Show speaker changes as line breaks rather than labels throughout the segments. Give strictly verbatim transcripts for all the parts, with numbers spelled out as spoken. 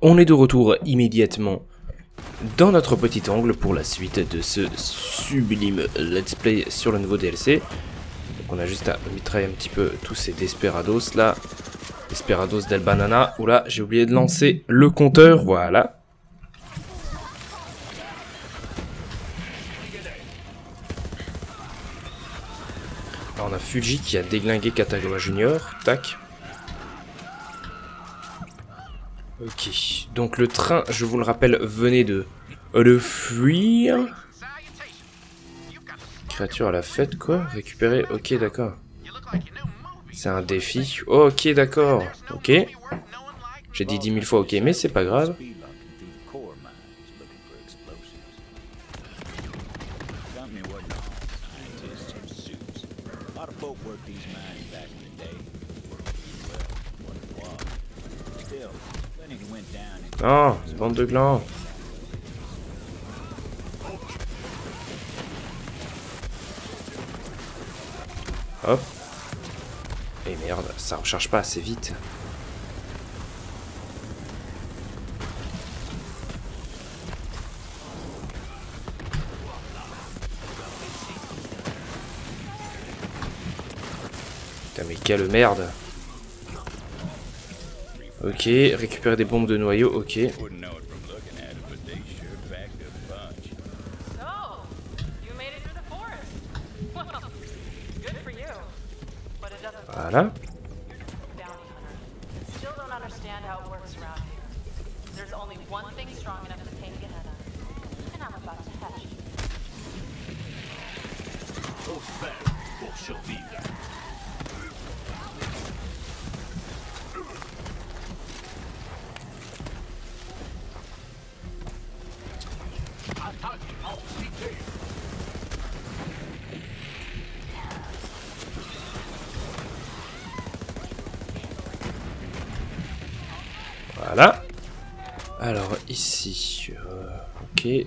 On est de retour immédiatement dans notre petit angle pour la suite de ce sublime let's play sur le nouveau D L C. Donc on a juste à mitrailler un petit peu tous ces Desperados là. Desperados del Banana. Oula, j'ai oublié de lancer le compteur, voilà. Alors on a Fuji qui a déglingué Katagawa Junior. Tac. Ok, donc le train, je vous le rappelle, venait de le fuir. Créature à la fête, quoi. Récupérer, ok, d'accord. C'est un défi. Ok, d'accord. Ok. J'ai dit dix mille fois ok, mais c'est pas grave. Oh, bande de glands. Hop. Et merde, ça recharge pas assez vite. Putain mais quelle merde. Ok, récupérer des bombes de noyau, ok. Voilà. Voilà. Alors ici, euh, ok.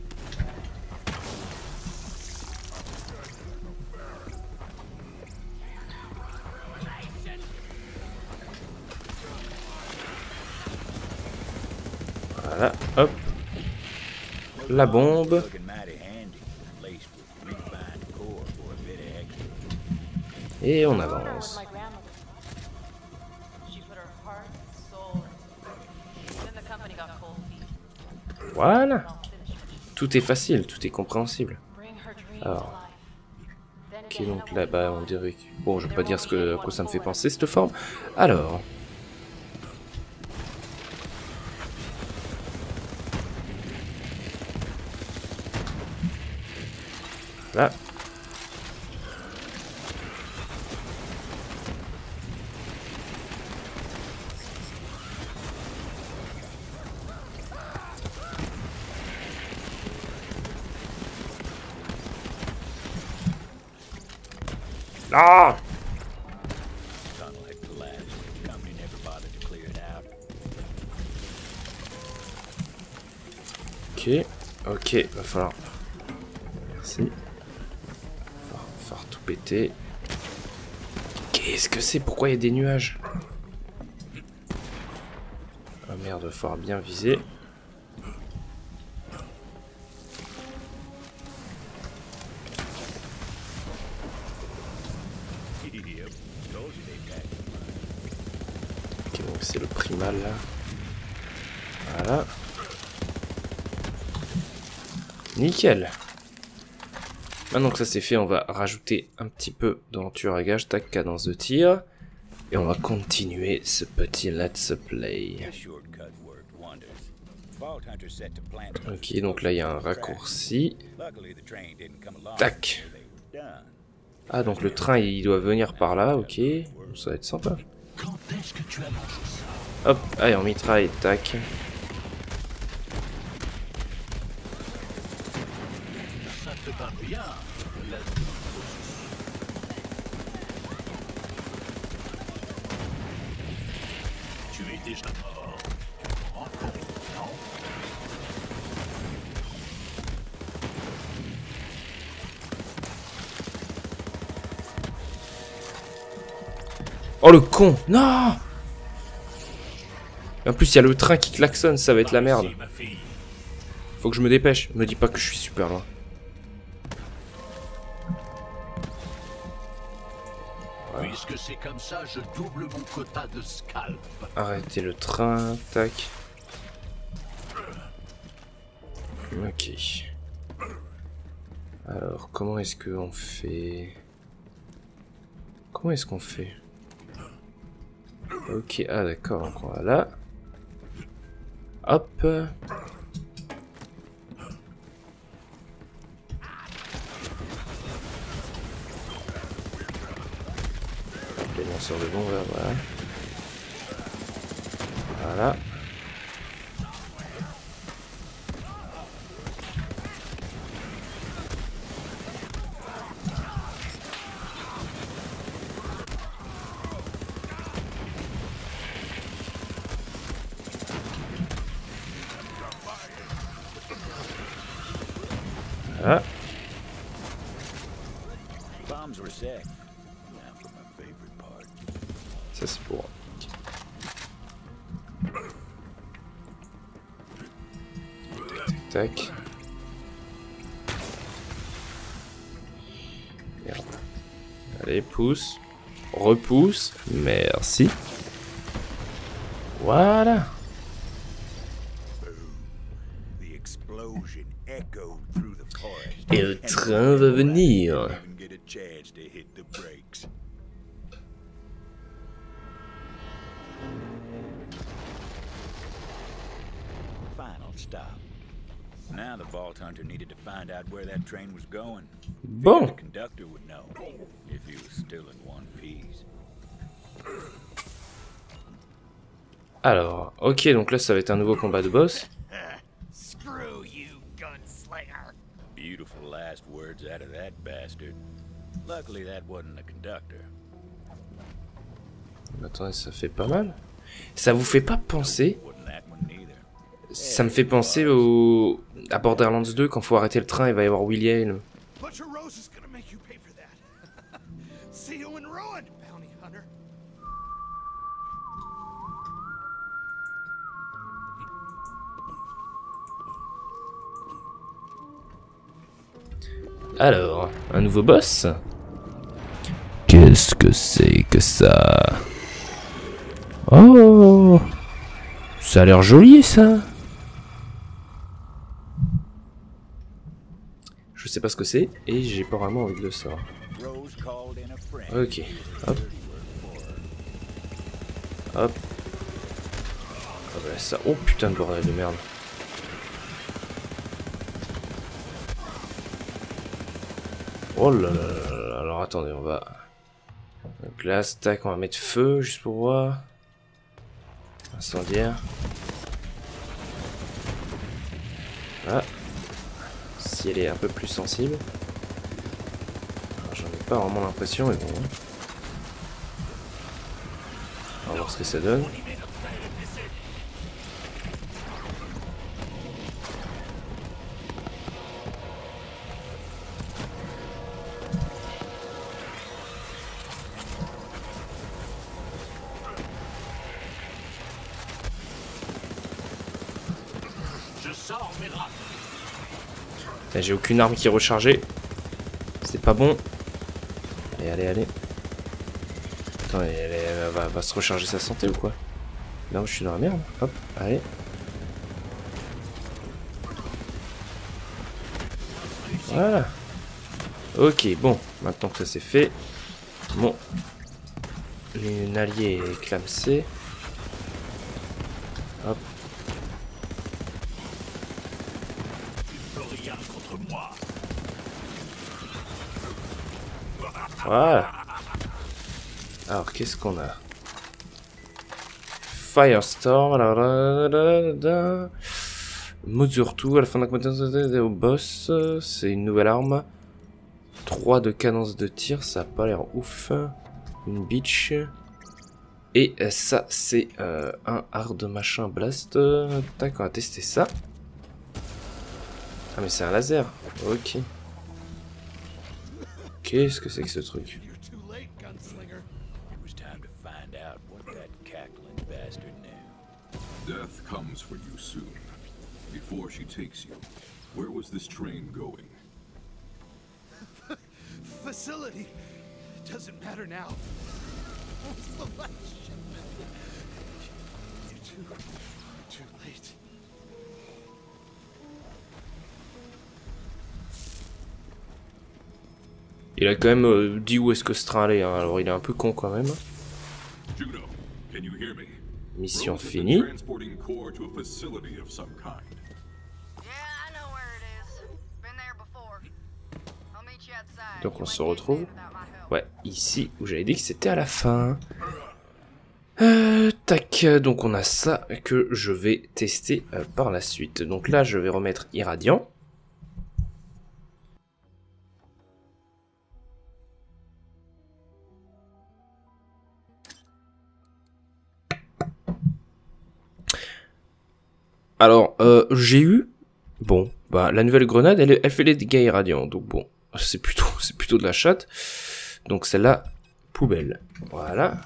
Voilà, hop. La bombe. Et on avance. Voilà. Tout est facile, tout est compréhensible. Alors. Ok, donc là, bah, on dirait que... Bon, je vais pas dire ce que, à quoi ça me fait penser, cette forme. Alors. Là. Ah! Ok, ok, va falloir... Merci. Va falloir tout péter. Qu'est-ce que c'est? Pourquoi il y a des nuages? Ah merde, va falloir bien viser. Ok, donc c'est le primal là. Voilà. Nickel. Maintenant que ça c'est fait, on va rajouter un petit peu dans le tueur à gage, tac, cadence de tir. Et on va continuer ce petit let's play. Ok, donc là il y a un raccourci. Tac. Ah, donc le train il doit venir par là, ok. Ça va être sympa. Hop, allez, on mitraille, tac.
Tu es déjà mort.
Oh le con! Non! En plus, il y a le train qui klaxonne, ça va être la merde.
Ici, ma fille.
Faut que je me dépêche. Me dis pas que je suis super loin. Voilà.
Puisque c'est comme ça, je double mon quota de scalp.
Arrêtez le train, tac. Ok. Alors, comment est-ce qu'on fait? Comment est-ce qu'on fait? Ok, ah d'accord, donc on va là. Hop. Les lanceurs de bombes, là, voilà. Voilà. Voilà.
Bombs were set. Now for my favorite part.
Ça c'est pour... Tac. Merde. Allez, pousse. Repousse. Merci. Voilà.
The explosion echoed through the forest.
Et le train va venir.
Didn't even get a chance to hit the brakes.
Final stop. Now the Vault Hunter needed to find out where that train was going.
Bon.
The conductor would know if he was still in one piece.
Alors, ok, donc là ça va être un nouveau combat de boss.
Screw you, gunslinger.
Beautiful last words out of that bastard. Luckily that wasn't the conductor.
Attendez, ça fait pas mal. Ça vous fait pas penser?
Wasn't that one neither.
Ça me fait penser au... à Borderlands deux, quand faut arrêter le train, il va y avoir William.
Butcher Rose is gonna make you pay for that. See you in ruin, bounty hunter.
Alors, un nouveau boss? Qu'est-ce que c'est que ça? Oh! Ça a l'air joli, ça! Je sais pas ce que c'est, et j'ai pas vraiment envie de le savoir.
Rose called in a friend.
Ok, hop. Hop. Ah bah ça... Oh putain de bordel de merde. Oh là là là là. Alors attendez, on va... Donc là, stack, on va mettre feu, juste pour voir. Incendiaire. Ah. Si elle est un peu plus sensible. J'en ai pas vraiment l'impression, mais bon. On va voir ce que ça donne. J'ai aucune arme qui est rechargée. C'est pas bon. Allez, allez, allez. Attends, elle, elle, elle va, va se recharger sa santé ou quoi? Non, je suis dans la merde. Hop, allez. Voilà. Ok, bon. Maintenant que ça c'est fait. Bon. Une alliée est clamsée. Hop. Voilà. Alors, qu'est-ce qu'on a? Firestorm. Mesure tout à la fin de la compétence au boss. C'est une nouvelle arme. trois de cadence de tir. Ça a pas l'air ouf. Une bitch. Et ça, c'est euh, un hard machin blast. Tac, on va tester ça. Ah, mais c'est un laser. Ok. Qu'est-ce que c'est que ce truc?
You're too late, gunslinger.
It was time to find out what that cackling bastard knew.
Death comes for you soon. Before she takes you, where was this train going?
Facility. Doesn't matter now. What was the last shipment? You're too, too late.
Il a quand même euh, dit où est-ce que ce train allait, hein. Alors il est un peu con quand même.
Juno, can you hear me?
Mission
Rose has been
finie.
transporting core to a facility of some kind.
Yeah, I know where it is. Been there before. I'll meet you outside.
Donc on
You
se
ain't
retrouve.
getting in without my help.
Ouais, ici où j'avais dit que c'était à la fin. Euh, tac, donc on a ça que je vais tester euh, par la suite. Donc là je vais remettre Irradiant. Alors, euh, j'ai eu, bon, bah la nouvelle grenade, elle, elle fait les dégâts irradiants, donc bon, c'est plutôt, c'est plutôt de la chatte. Donc celle-là, poubelle. Voilà.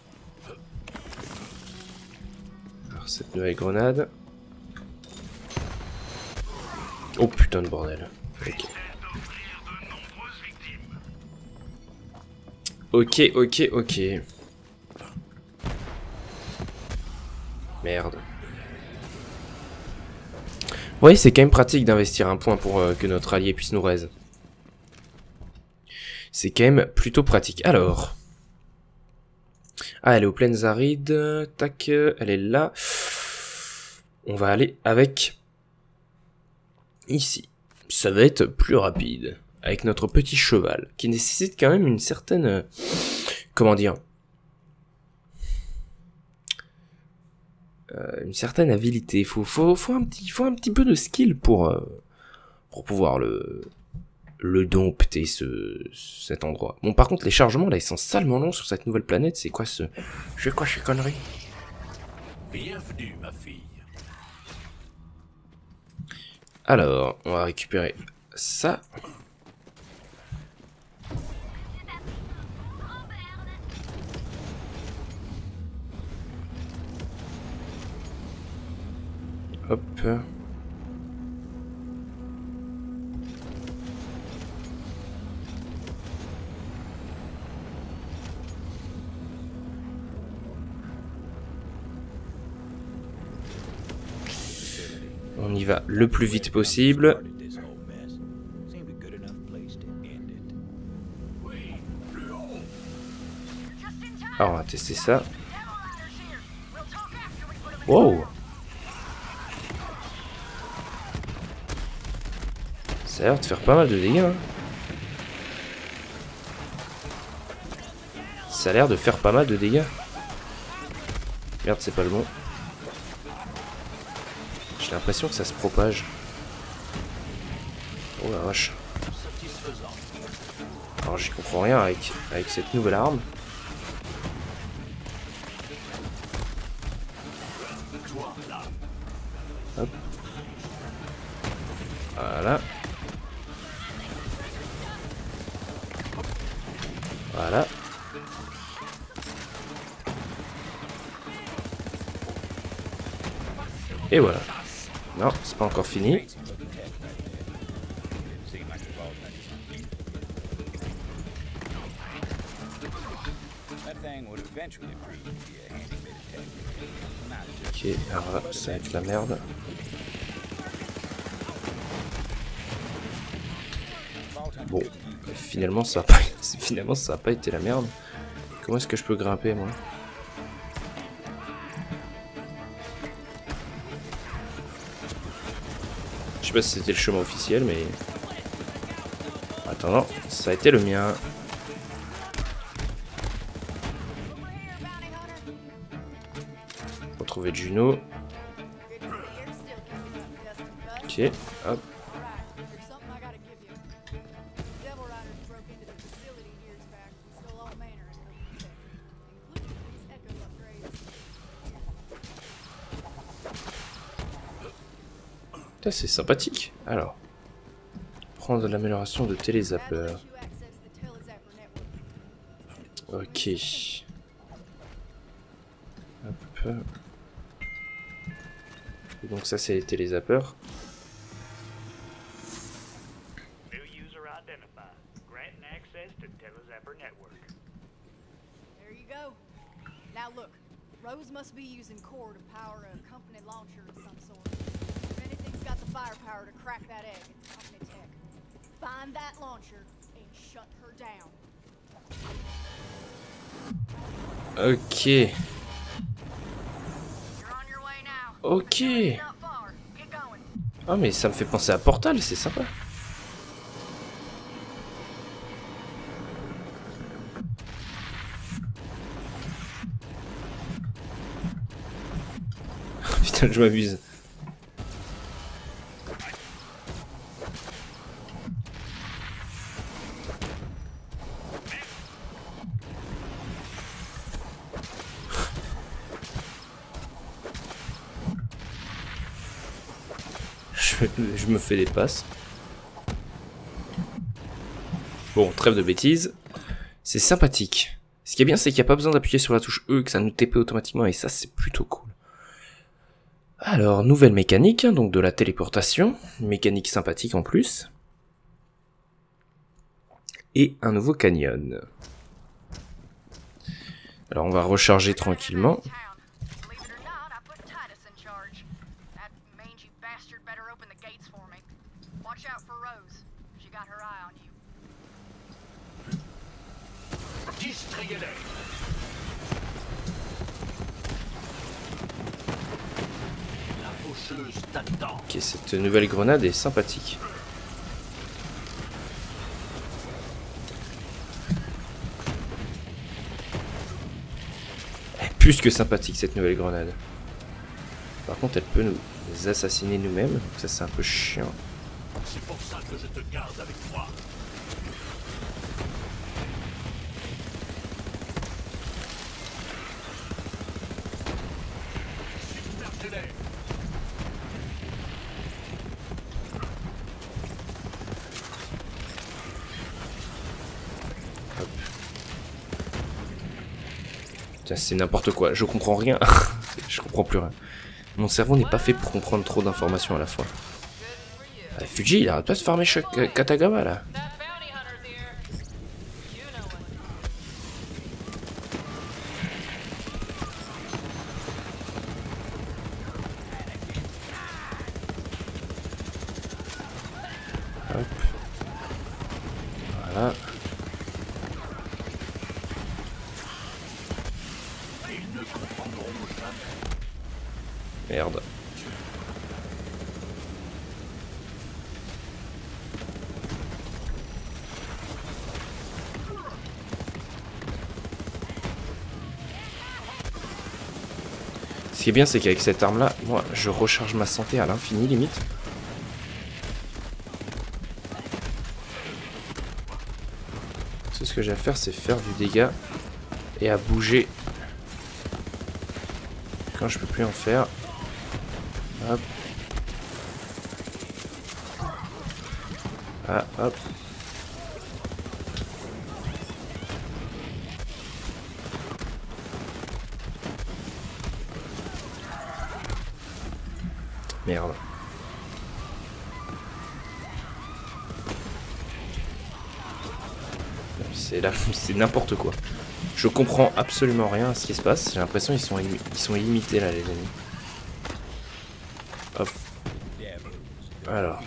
Alors cette nouvelle grenade. Oh putain de bordel. Ok. Ok, ok, ok. Merde. Vous voyez, c'est quand même pratique d'investir un point pour euh, que notre allié puisse nous raise. C'est quand même plutôt pratique. Alors. Ah, elle est aux plaines arides. Tac, elle est là. On va aller avec... Ici. Ça va être plus rapide. Avec notre petit cheval. Qui nécessite quand même une certaine... euh, Comment dire ? Euh, une certaine habilité. Faut, faut, faut un petit, faut un petit peu de skill pour, euh, pour pouvoir le, le dompter ce, cet endroit. Bon, par contre, les chargements là, ils sont salement longs sur cette nouvelle planète. C'est quoi ce, je fais quoi ces conneries?
Bienvenue, ma fille.
Alors, on va récupérer ça. Hop. On y va le plus vite possible. Alors on va tester ça. Wow. Ça a l'air de faire pas mal de dégâts. Hein. Ça a l'air de faire pas mal de dégâts. Merde, c'est pas le bon. J'ai l'impression que ça se propage. Oh la vache. Alors j'y comprends rien avec, avec cette nouvelle arme. Hop. Voilà. Voilà. Et voilà. Non, c'est pas encore fini. Ok, alors là, ça va être la merde. Bon, finalement ça a pas, finalement ça a pas été la merde. Comment est-ce que je peux grimper moi? Je sais pas si c'était le chemin officiel, mais... Attends, non, ça a été le mien. Retrouver Juno. Ok, hop. C'est sympathique. Alors, prendre l'amélioration de télezapper. Ok. Hop. Donc ça c'est les télézappeurs.
New user identified. Granting access to Telezapper network.
There you go. Now look, Rose must be using core to power a company launcher of some sort. If anything's got the firepower to crack that egg, it's company tech. Find that launcher and shut her down.
Ok.
You're on your way now.
Ok.
Not far. Get going.
Ah mais ça me fait penser à Portal, c'est sympa. Putain, je m'abuse. Je, je me fais des passes. Bon, trêve de bêtises. C'est sympathique. Ce qui est bien, c'est qu'il n'y a pas besoin d'appuyer sur la touche E, que ça nous T P automatiquement, et ça, c'est plutôt cool. Alors, nouvelle mécanique, donc de la téléportation. Une mécanique sympathique en plus. Et un nouveau canyon. Alors, on va recharger tranquillement.
Believe it or not, I put Titus in charge. That mangy bastard better open the gates for me. Watch out for Rose. She got her eye on you.
Distrayez-les. La faucheuse t'attend.
Ok, cette nouvelle grenade est sympathique. Elle est plus que sympathique cette nouvelle grenade. Par contre, elle peut nous assassiner nous-mêmes, donc ça c'est un peu chiant.
C'est pour ça que je te garde avec moi. Submergez-les.
Putain, c'est n'importe quoi, je comprends rien. Je comprends plus rien. Mon cerveau n'est pas fait pour comprendre trop d'informations à la fois. Ah, Fuji, il arrête pas de farmer chaque Katagawa là. Hop. Voilà. Merde. Ce qui est bien, c'est qu'avec cette arme-là, moi, je recharge ma santé à l'infini, limite. Tout ce que j'ai à faire, c'est faire du dégât et à bouger quand je peux plus en faire. Hop. Ah, hop. Merde. C'est là, c'est n'importe quoi. Je comprends absolument rien à ce qui se passe. J'ai l'impression qu'ils sont, ils sont illimités là, les amis. Hop. Alors.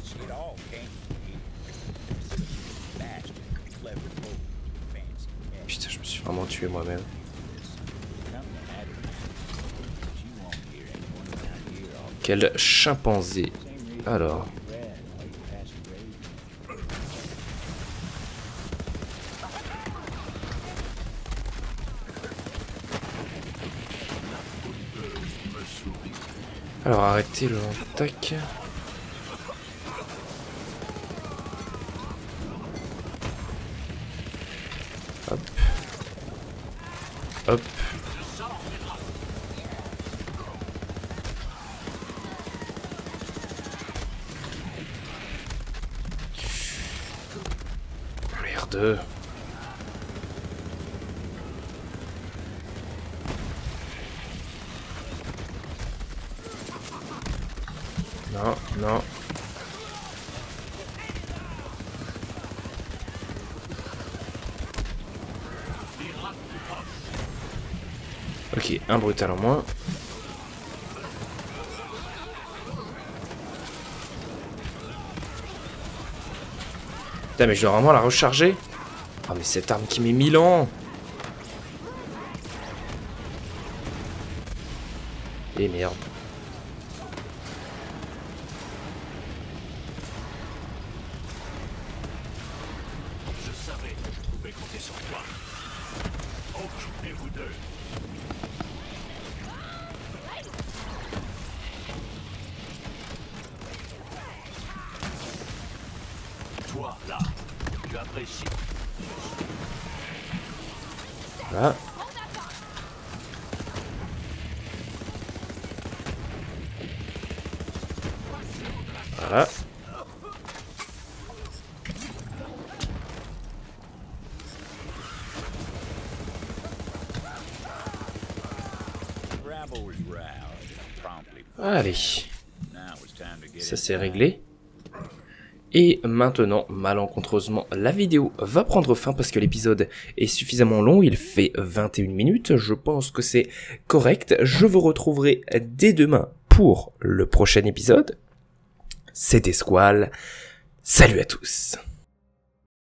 Putain, je me suis vraiment tué moi-même. Quel chimpanzé. Alors. Alors arrêtez le tac. Hop. Hop. Merde. Non, non. Ok, un brutal en moins. Putain, mais je dois vraiment la recharger. Oh, mais cette arme qui met mille ans. Et merde.
Je savais que je pouvais compter sur toi. Occupez-vous d'eux. Toi, là, tu apprécies.
Voilà. Voilà.
Rabble was routed and promptly
Allez,
now it's time to get
ça
it
c'est
done.
réglé. Et maintenant, malencontreusement, la vidéo va prendre fin parce que l'épisode est suffisamment long, il fait vingt et une minutes, je pense que c'est correct. Je vous retrouverai dès demain pour le prochain épisode. C'était Squall, salut à tous.